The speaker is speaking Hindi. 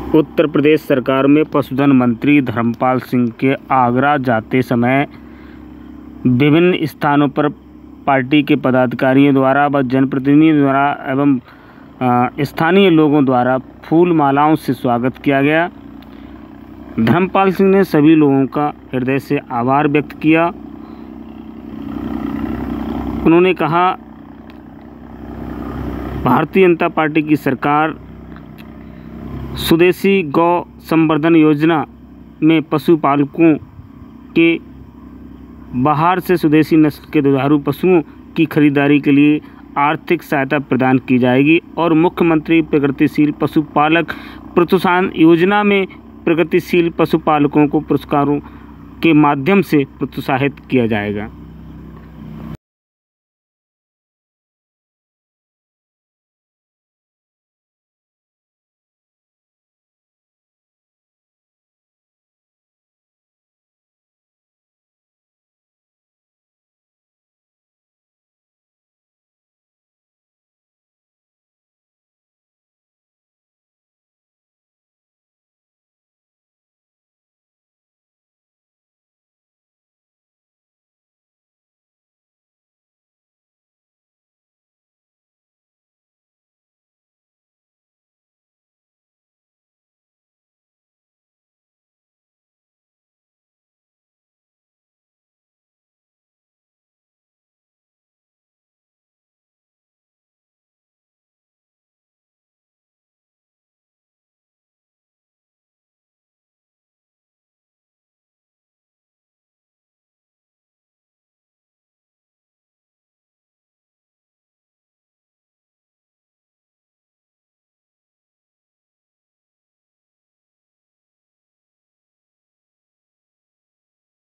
उत्तर प्रदेश सरकार में पशुधन मंत्री धर्मपाल सिंह के आगरा जाते समय विभिन्न स्थानों पर पार्टी के पदाधिकारियों द्वारा व जनप्रतिनिधियों द्वारा एवं स्थानीय लोगों द्वारा फूल मालाओं से स्वागत किया गया। धर्मपाल सिंह ने सभी लोगों का हृदय से आभार व्यक्त किया। उन्होंने कहा, भारतीय जनता पार्टी की सरकार स्वदेशी गौ संवर्धन योजना में पशुपालकों के बाहर से स्वदेशी नस्ल के दुधारू पशुओं की खरीदारी के लिए आर्थिक सहायता प्रदान की जाएगी और मुख्यमंत्री प्रगतिशील पशुपालक प्रोत्साहन योजना में प्रगतिशील पशुपालकों को पुरस्कारों के माध्यम से प्रोत्साहित किया जाएगा।